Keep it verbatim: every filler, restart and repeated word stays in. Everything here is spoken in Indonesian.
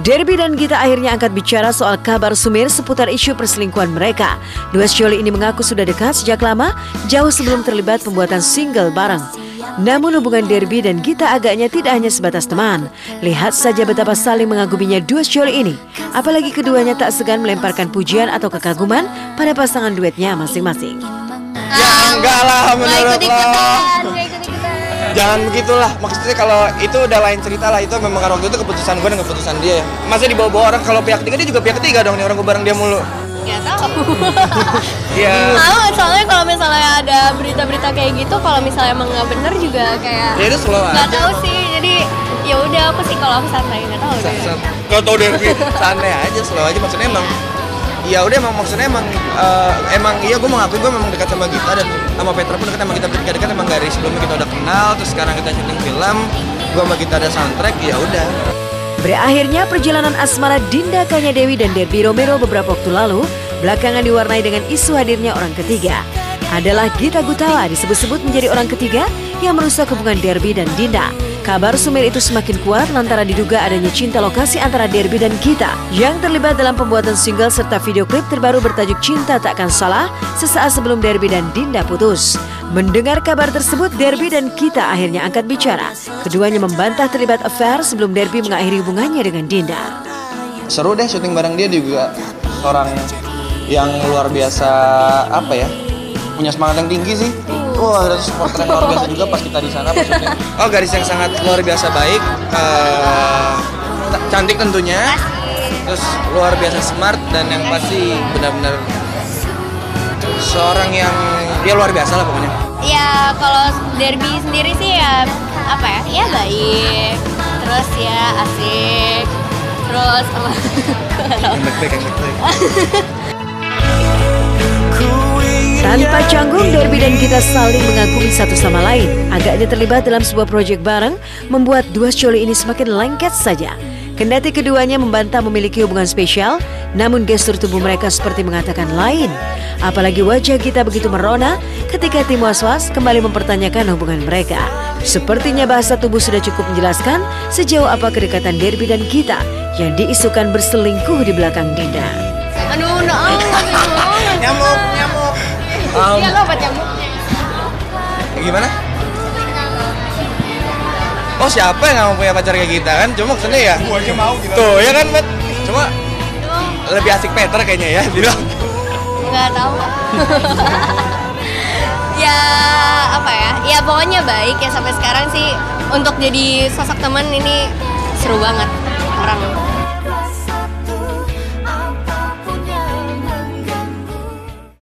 Derby dan Gita akhirnya angkat bicara soal kabar sumir seputar isu perselingkuhan mereka. Dua sejoli ini mengaku sudah dekat sejak lama, jauh sebelum terlibat pembuatan single bareng. Namun hubungan Derby dan Gita agaknya tidak hanya sebatas teman. Lihat saja betapa saling mengaguminya dua sejoli ini. Apalagi keduanya tak segan melemparkan pujian atau kekaguman pada pasangan duetnya masing-masing. Ya enggak lah menurut lo. Jangan begitulah, maksudnya kalau itu udah lain cerita lah, itu memang karena waktu itu keputusan gue dan keputusan dia ya. Masa dibawa-bawa orang, kalau pihak ketiga dia juga pihak ketiga dong nih, orang gue bareng dia mulu. Gak tahu. Iya. Tahu, soalnya kalau misalnya ada berita-berita kayak gitu, kalau misalnya emang nggak bener juga kayak. Ya itu slow aja. Gak tahu sih, jadi ya udah aku sih kalau aku santai, nggak tahu. Gak tau deh, santai aja, slow aja, maksudnya emang. Ya udah emang maksudnya emang uh, emang iya gue mengakui gue memang dekat sama Gita dan sama Petra pun dekat, sama kita bertiga dekat emang dari sebelumnya kita udah kenal, terus sekarang kita syuting film, gue sama Gita ada soundtrack, ya udah. Berakhirnya perjalanan asmara Dinda Kanya Dewi dan Derby Romero beberapa waktu lalu belakangan diwarnai dengan isu hadirnya orang ketiga. Adalah Gita Gutawa disebut-sebut menjadi orang ketiga yang merusak hubungan Derby dan Dinda. Kabar sumir itu semakin kuat lantaran diduga adanya cinta lokasi antara Derby dan Gita yang terlibat dalam pembuatan single serta video klip terbaru bertajuk Cinta Takkan Salah sesaat sebelum Derby dan Dinda putus. Mendengar kabar tersebut, Derby dan Gita akhirnya angkat bicara. Keduanya membantah terlibat affair sebelum Derby mengakhiri hubungannya dengan Dinda. Seru deh syuting bareng dia, juga orang yang luar biasa, apa ya, punya semangat yang tinggi sih. Wah, ada supporter yang luar biasa juga pas kita di sana pas syuting. Oh, garis yang sangat luar biasa baik, uh, cantik tentunya, terus luar biasa smart, dan yang pasti benar-benar seorang yang dia luar biasa lah pokoknya. Ya kalau Derby sendiri sih ya apa ya, ya baik, terus ya asik, terus apa? Yang baik-baik, yang baik-baik. Tanpa canggung, Derby dan Gita saling mengagumi satu sama lain. Agaknya terlibat dalam sebuah proyek bareng membuat dua sejoli ini semakin lengket saja. Kendati keduanya membantah memiliki hubungan spesial, namun gestur tubuh mereka seperti mengatakan lain. Apalagi wajah Gita begitu merona ketika tim was-was kembali mempertanyakan hubungan mereka. Sepertinya bahasa tubuh sudah cukup menjelaskan sejauh apa kedekatan Derby dan Gita yang diisukan berselingkuh di belakang Dinda. Aduh, nah, Nyamuk, nyamuk. Um, Iya, lo apa nyamuknya? Gimana? Oh, siapa yang nggak mau punya pacar kayak kita kan? Cuma maksudnya ya. Gua aja mau gitu. Tuh, ya kan, Bet? Cuma lebih asik Petra kayaknya ya, bilang. Nggak tahu. Ya apa ya? Ya pokoknya baik ya sampai sekarang sih. Untuk jadi sosok teman ini seru banget orang.